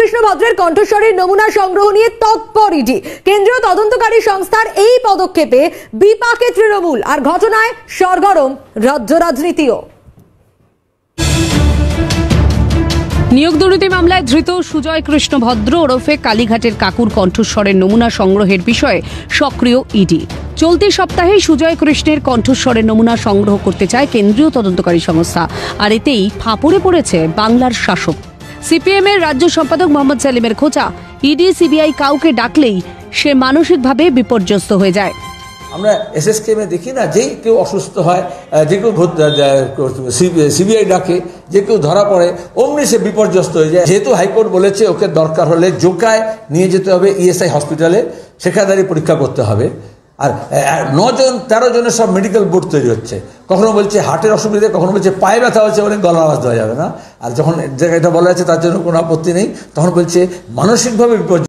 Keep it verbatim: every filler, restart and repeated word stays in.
কৃষ্ণ ভদ্রের কণ্ঠস্বরের নমুনা সংগ্রহ নিয়ে তৎপর ইডি। কেন্দ্রীয় তদন্তকারী সংস্থার এই পদক্ষেপে বিপাকে তৃণমূল, আর ঘটনায় সরগরম রাজ্য রাজনীতিও। নিয়োগ দুর্নীতি মামলায় ধৃত সুজয় কৃষ্ণ ভদ্র ওরফে কালীঘাটের কাকুর কণ্ঠস্বরের নমুনা সংগ্রহের বিষয়ে সক্রিয় ইডি। চলতি সপ্তাহে সুজয় কৃষ্ণের কণ্ঠস্বরের নমুনা সংগ্রহ করতে চায় কেন্দ্রীয় তদন্তকারী সংস্থা, আর এতেই ফাঁপড়ে পড়েছে বাংলার শাসক। সিপিএম এর রাজ্য সম্পাদক মোহাম্মদ সেলিমের খোঁচা, ইডি সিবিআই কাউকে ডাকলেই সে মানসিকভাবে বিপর্যস্ত হয়ে যায়। আমরা এসএসকেএমে দেখি না, যেই কেউ অসুস্থ হয়, যে কেউ সিবিআই ডাকে, যে কেউ ধরা পড়ে, অমনি সে বিপর্যস্ত হয়ে যায়। যেহেতু হাইকোর্ট বলেছে ওকে দরকার হলে জোকায় নিয়ে যেতে হবে ইএসআই হসপিটালে, সেখানে দাঁড়িয়ে পরীক্ষা করতে হবে। আর নজন তেরো জনের সব মেডিকেল বোর্ড তৈরি হচ্ছে। কখনো বলছে হার্টের অসুবিধা, কখনো বলছে পায়ে ব্যথা হচ্ছে, বলে গলার আওয়াজ দেওয়া যাবে না। আর যখন এটা বলা আছে তার জন্য কোনো আপত্তি নেই, তখন বলছে মানসিকভাবে বিপর্যস্ত।